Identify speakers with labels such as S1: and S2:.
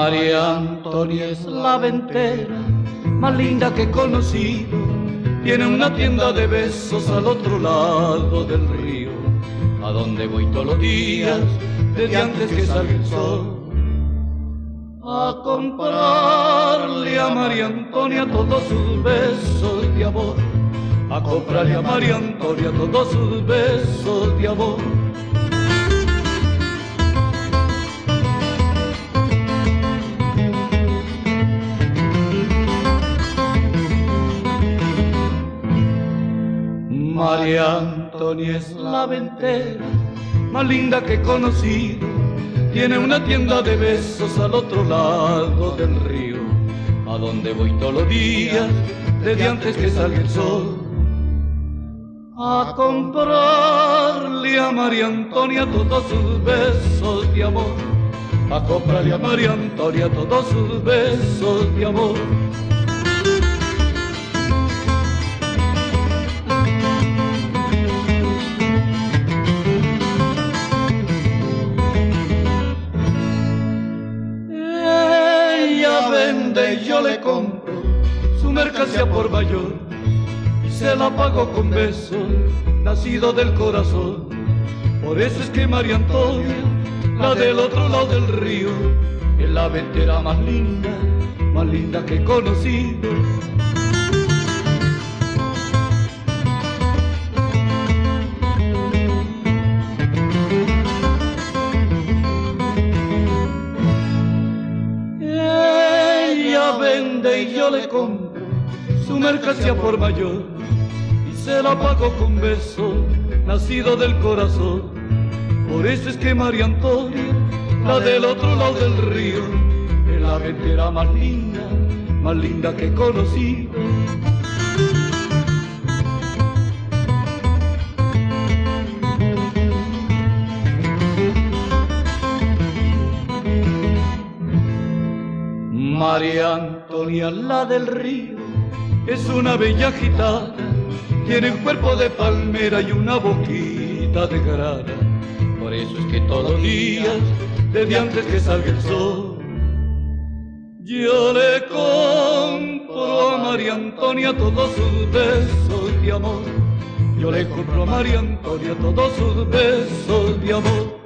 S1: María Antonia es la ventera más linda que he conocido. Tiene una tienda de besos al otro lado del río, a donde voy todos los días desde antes que salga el sol, a comprarle a María Antonia todos sus besos de amor, a comprarle a María Antonia todos sus besos de amor. María Antonia es la ventera más linda que he conocido. Tiene una tienda de besos al otro lado del río, a donde voy todos los días desde antes que salga el sol, a comprarle a María Antonia todos sus besos de amor, a comprarle a María Antonia todos sus besos de amor. Y yo le compro su mercancía por mayor y se la pago con besos nacido del corazón. Por eso es que María Antonia, la del otro lado del río, es la ventera más linda que he conocido. Y yo le compro su mercancía por mayor y se la pago con besos nacido del corazón. Por eso es que María Antonia, la del otro lado del río, es la ventera más linda que he conocido. María Antonia, la del río, es una bella gitana, tiene un cuerpo de palmera y una boquita de grana. Por eso es que todos los días, desde antes que salga el sol, yo le compro a María Antonia todos sus besos de amor. Yo le compro a María Antonia todos sus besos de amor.